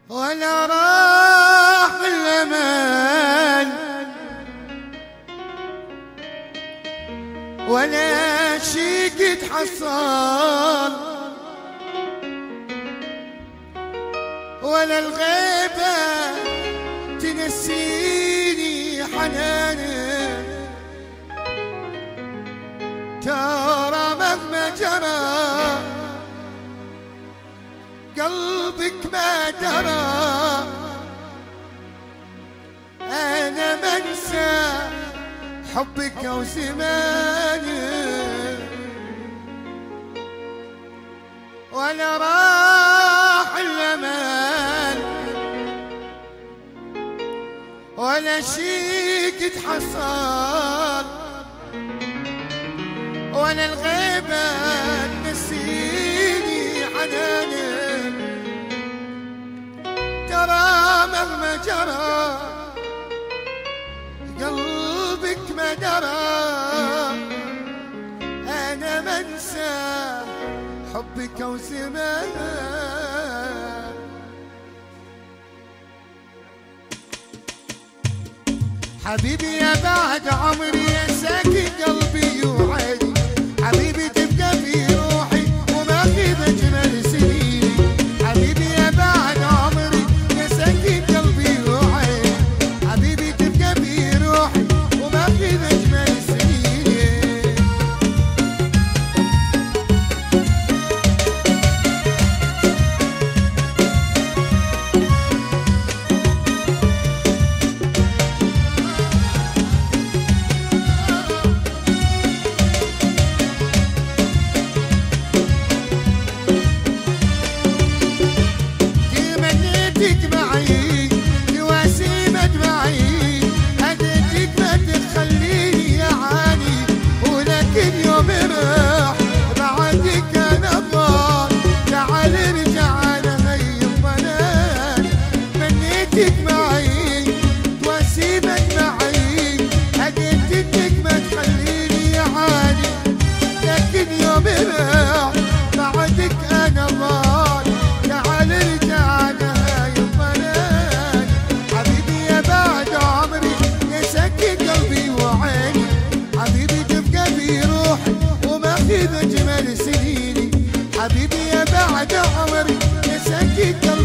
ولا راح الأمان ولا شي قد حصل ولا الغيبة تنسيني حنانك. ترى مهما جرى قلبك ما درى، أنا منسى حبك وزمانك. ولا راح الأمان ولا شي قد حصل ولا الغيبة تنسيني حنانك. ترى مهما جرى قلبك ما درى، أنا منسى حبك وزمانك. حبيبي يا بعد عمري يا ساكن قلبي وعيني، حبيبي تبقى في روحي وما غيب أجمل سنيني. حبيبي يا بعد عمري يا ساكن قلبي وعيني، حبيبي تبقى في روحي وما غيب أجمل سنيني. تمنيتك معي تواسيمك معي، هديتك ما تخليني يا عاني، ولكن يوم راح بعدك انا ضال. تعال ارجع انا هي الضلال. تمنيتك معي تواسيمك معي، هديتك ما تخليني يا عاني، لكن يوم راح بعدك انا ضال. تعال ارجع انا هاي الضلال. حبيبي يا بعد عمري يا سكن قلبي وعيني، حبيبي تبقى في روحي وما في اجمل سنيني. حبيبي يا بعد عمري يا سكن قلبي